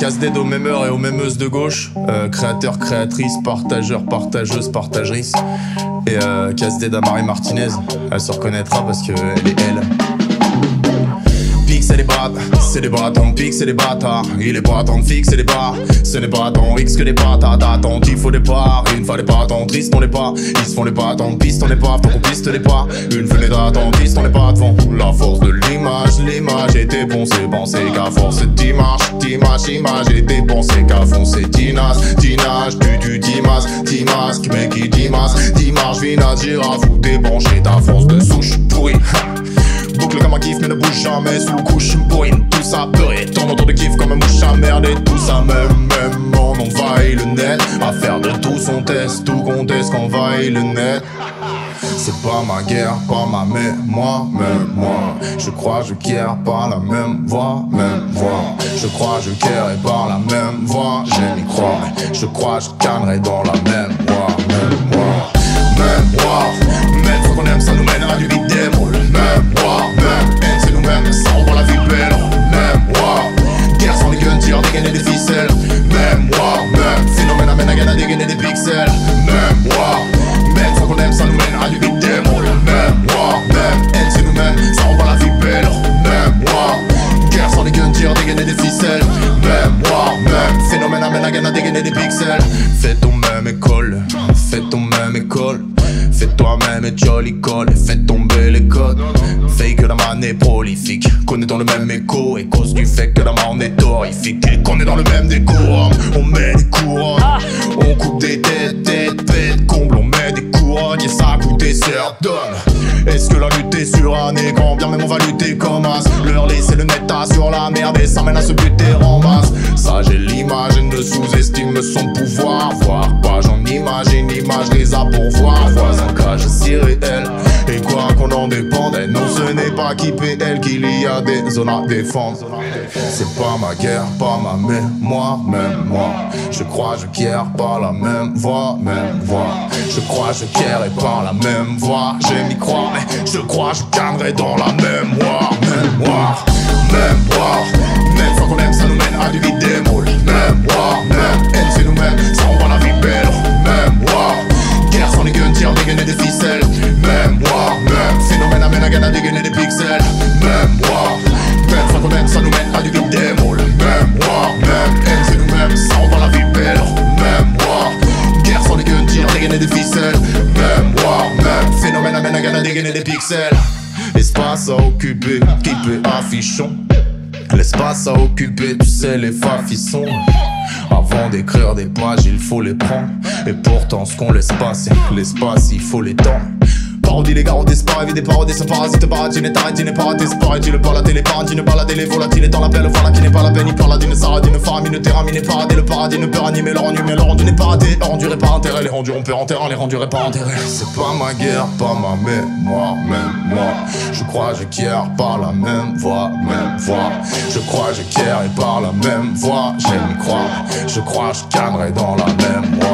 casse-dead aux mêmes heures et aux mêmes de gauche. Créateur, créatrice, partageur, partageuse, partagerisse. Et casse-dead à Marie Martinez. Elle se reconnaîtra parce qu'elle est elle. C'est des bâtards, c'est des bâtons, pique, c'est des bâtards. Il est pas temps de fixer les barres. Ce n'est pas tant X que des bâtards. Attentif au départ. Une fois les bâtons tristes, on les pas. Ils se font les bâtons, piste, on les pas. Faut qu'on piste les pas. Une fenêtre attentiste, on les pas devant. La force de l'image est dépensée. Pensez qu'à force d'image est dépensée. Qu'à fond c'est tinage, tu timasque. Mais qui dimanche, vinage, ira vous débrancher ta force de souche pourrie. Boucle comme un kiff mais ne bouge jamais sous couche bourrine. Tout ça beurré, tourne autour de kiff comme un mouche à merde. Et tout ça même on envahit le net. À faire de tout son test, tout conteste qu'envahit le net. C'est pas ma guerre, pas ma mémoire, même moi. Je crois, je quière par la même voix. Je crois, je quière et par la même voix. J'aime y croire, je crois, je cannerai dans la même voie. Même faut qu'on aime, ça nous mènera du vide des moules. Même haine, c'est nous-mêmes, ça on voit la vie belle. Même guerre sans les guns, tire, dégainer des ficelles. Même phénomène amène à gagner à dégainer des pixels. Même faut qu'on aime, ça nous mènera du vide des moules. Même haine, c'est nous-mêmes, ça on voit la vie belle. Même guerre sans les guns, tire, dégainer des ficelles. Même phénomène amène à gagner à dégainer des pixels. Fais ton même école, fais ton même école. Fais toi-même et jolly call et fais tomber les codes. Fake que la manne est prolifique, qu'on est dans le même écho. Et cause du fait que la manne est horrifique et qu'on est dans le même décorum. On met des couronnes, on coupe des têtes, comble, on met des couronnes. Et ça coûte des sœurs d'hommes. Est-ce que la lutte est sur un écran? Bien même on va lutter comme as. Leur laisser le net à sur la merde et ça mène à se buter en masse. Ça j'ai l'image et ne sous-estime son pouvoir. Voir pas, j'en imagine, imagerie à pourvoir. Voisin cage si réel. Et quoi qu'on en dépende, non ce n'est pas qui PL qu'il y a des zones à défendre. C'est pas ma guerre, pas ma mémoire, même moi. Je crois, je quière par la même voix. Je crois, je quière et par la même voix. J'aime y croire, mais je crois, je gagnerai dans la mémoire. Même fois qu'on aime, ça nous mène à du vide des moules. Même haine, c'est nous-mêmes, ça on voit la vie belle. Guerre sans les guns, tire, dégainer des ficelles. Même phénomène amène à gagner à dégainer des pixels. Même fois qu'on aime, ça nous mène à du vide des moules. Même haine, c'est nous-mêmes, ça on voit la vie belle. Guerre sans les guns, tire, dégainer des ficelles. Même phénomène amène à gagner à dégainer des pixels. Espace à occuper, keeper affichons. L'espace à occuper, tu sais les fafissons. Avant d'écrire des pages, il faut les prendre. Et pourtant ce qu'on laisse passer, l'espace il faut les temps. Parodie les garrots disparus, des parodies sans parasite, paradine, taradine, paradis, paraît-il par la télé, paradine, balader les volatiles, dans la belle, voilà qui n'est pas la peine, il parle d'une saradine, faramine, terramine, paradis, le paradis ne peut ranimer le rendu, mais le rendu n'est pas raté, le rendu pas intérêt, les rendus on peut enterrer, les rendus pas intérêt. C'est pas ma guerre, pas ma mémoire, même moi. Je crois, je quière par la même voix, Je crois, je quière et par la même voix, j'aime y croire, je crois, je gagnerai dans la même voie.